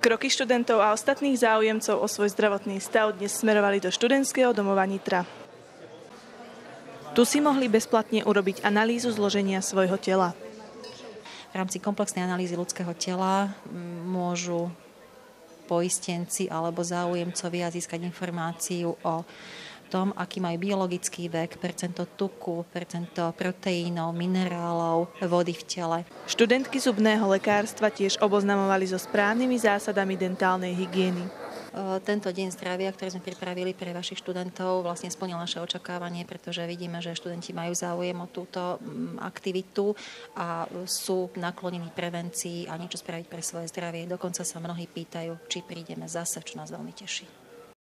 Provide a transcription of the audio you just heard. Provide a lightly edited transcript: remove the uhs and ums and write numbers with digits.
Kroky študentov a ostatných záujemcov o svoj zdravotný stav dnes smerovali do študentského domova Nitra. Tu si mohli bezplatne urobiť analýzu zloženia svojho tela. V rámci komplexnej analýzy ľudského tela môžu poistenci alebo záujemcovia získať informáciu o tom, aký majú biologický vek, percento tuku, percento proteínov, minerálov, vody v tele. Študentky zubného lekárstva tiež oboznamovali so správnymi zásadami dentálnej hygieny. Tento deň zdravia, ktorý sme pripravili pre vašich študentov, vlastne splnil naše očakávanie, pretože vidíme, že študenti majú záujem o túto aktivitu a sú naklonení prevencii a niečo spraviť pre svoje zdravie. Dokonca sa mnohí pýtajú, či prídeme zase, čo nás veľmi teší.